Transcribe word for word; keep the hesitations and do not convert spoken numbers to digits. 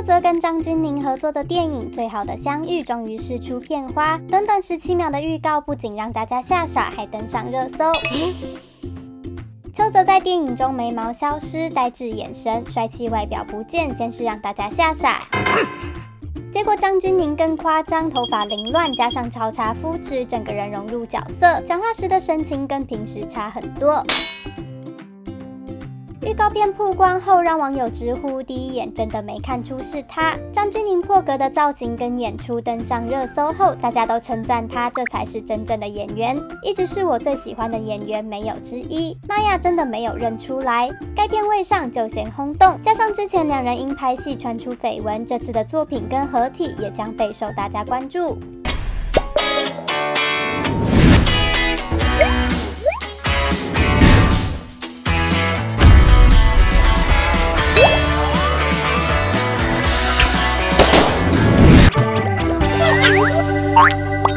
邱泽跟张钧甯合作的电影《最好的相遇》终于释出片花，短短十七秒的预告不仅让大家吓傻，还登上热搜。邱泽在电影中眉毛消失，呆滞眼神，帅气外表不见，先是让大家吓傻。结果张钧甯更夸张，头发凌乱，加上超差肤质，整个人融入角色，讲话时的神情跟平时差很多。预告片曝光后，让网友直呼第一眼真的没看出是他。张钧甯破格的造型跟演出登上热搜后，大家都称赞他这才是真正的演员，一直是我最喜欢的演员，没有之一。妈呀，真的没有认出来。该片未上就先轰动，加上之前两人因拍戏传出绯闻，这次的作品跟合体也将备受大家关注。Bye.